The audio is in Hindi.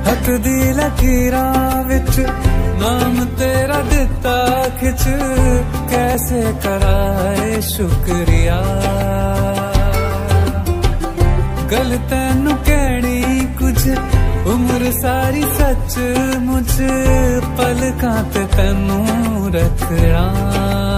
हथ दी लकीरा विच नाम तेरा दिता खिच, कैसे कराए शुक्रिया। गल तैनू कहनी कुछ उम्र सारी सच मुझ, पलकां ते तैनू रखना।